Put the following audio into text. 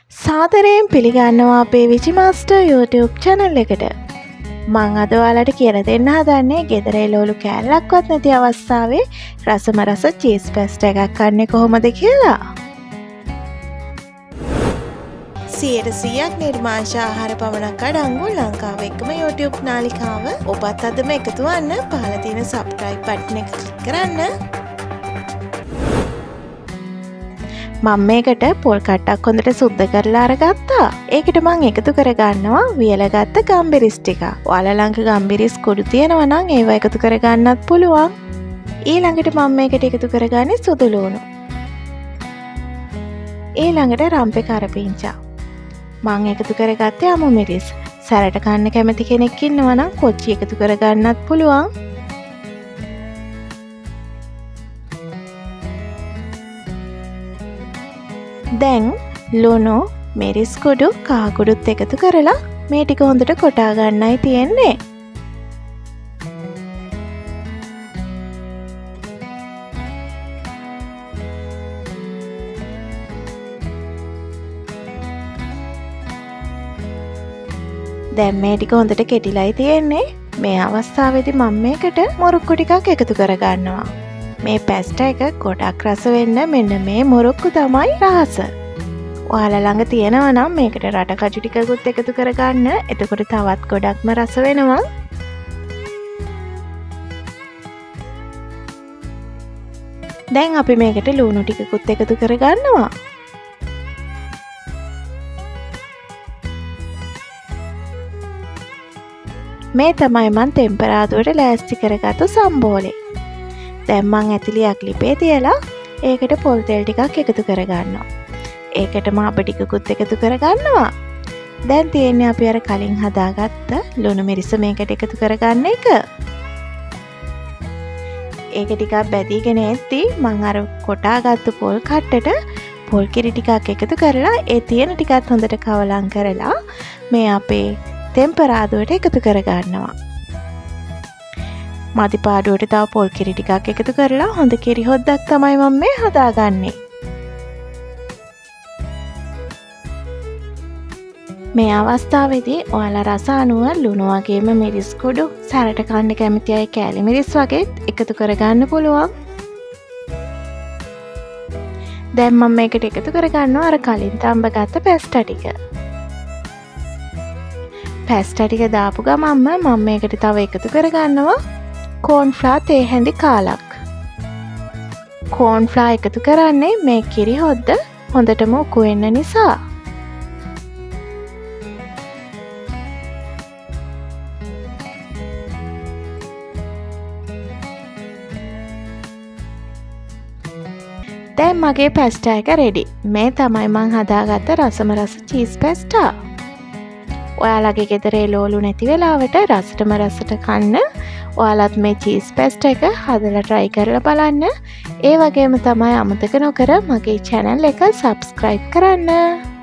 සාදරයෙන් පිළිගන්නවා අපේ විජි මාස්ටර් YouTube channel එකට. මං අද ඔයාලට කියලා දෙන්න හදන්නේ ගෙදර එළවලු කෑල්ලක්වත් නැති අවස්ථාවේ රසම රස චීස් පෙස්ට් එකක් කන්නේ කොහොමද කියලා. 100% නිර්මාංශ ආහාර පමණක් අඩංගු ලංකාවේ එකම YouTube නාලිකාව. ඔබත් අදම එකතු වන්න. පහළ තියෙන subscribe button එක click කරන්න. මම මේකට පොල් කට්ටක් හොඳට සුද්ධ කරලා අරගත්තා. ඒකට මම එකතු කරගන්නවා වියලගත්ත ගම්බිරිස් ටික. ඔයාලා ළඟ ගම්බිරිස් කුඩු තියෙනවා නම් ඒව එකතු කරගන්නත් පුළුවන්. ඊළඟට මම මේකට එකතු කරගන්නේ සුදු ලුණු. ඊළඟට රම්පේ කරපිංචා. මම එකතු කරගත්තේ අමු මිරිස්. සැරට කන්න කැමති කෙනෙක් ඉන්නවා නම් කොච්චි එකතු කරගන්නත් පුළුවන්. දැන් ලුණු මිරිස් කුඩු කහ කුඩුත් එකතු කරලා මේ ටික හොඳට කොටා ගන්නයි තියෙන්නේ. දැන් මේ ටික හොඳට කෙටිලායි තියෙන්නේ. මේ අවස්ථාවේදී මම මේකට මොරොක්කු ටිකක් එකතු කරගන්නවා. මේ පැස්ට් එක ගොඩක් රස වෙන්න මෙන්න මේ මොරොක්කු තමයි රහස. ඔයාලා ළඟ තියෙනවා නම් මේකට රට කජු ටිකකුත් එකතු කරගන්න. එතකොට තවත් ගොඩක්ම රස වෙනවා. දැන් අපි මේකට ලුණු ටිකකුත් එකතු කරගන්නවා. මේ තමයි මම ටෙම්පරාදුවට ලෑස්ති කරගත්තු සම්බෝලේ. දැන් මං ඇතිලියක් ලිපේ තියලා ඒකට පොල් තෙල් ටිකක් එකතු කරගන්නවා. ඒකටම අප ටිකකුත් එකතු කරගන්නවා. දැන් තියෙන්නේ අපි අර කලින් හදාගත්ත ලුණු මිරිස මේකට එකතු කරගන්න එක. ඒක ටිකක් බැදීගෙන එද්දී මං අර කොටාගත්තු පොල් කට්ටට පොල් කිරි ටිකක් එකතු කරලා ඒ තියෙන ටිකත් හොඳට කවලම් කරලා මේ අපේ ටෙම්පරාදුවට එකතු කරගන්නවා. මදි පාඩුවට තව පොල් කිරි ටිකක් එකතු කරලා හොඳ කිරි හොද්දක් තමයි මම මේ හදාගන්නේ. මේ අවස්ථාවේදී ඔයාලා රස අනුව ලුණු වගේම මිරිස් කුඩු සැරට කන්න කැමති අය කෑලි මිරිස් වගේත් එකතු කරගන්න පුළුවන්. දැන් මම මේකට එකතු කරගන්නවා අර කලින් තඹගත්ත පැස්ටා ටික. පැස්ටා ටික දාපු ගමන්ම මම මේකට තව එකතු කරගන්නවා කෝන්ෆ්ලා තේ හැඳි කාලක්. කෝන්ෆ්ලා එකතු කරන්නේ මේ කිරි හොද්ද හොඳටම උකු වෙන්න නිසා. දැන් මගේ පැස්ටා එක රෙඩි. මේ තමයි මං හදාගත්ත රසම රස චීස් පැස්ටා. ඔයාලගේ ගෙදර එළවලු නැති වෙලාවට රසටම රසට කන්න ඔයාලත් මේ චීස් පෙස්ට් එක හදලා try කරලා බලන්න. ඒ වගේම තමයි අමතක නොකර මගේ channel එක subscribe කරන්න.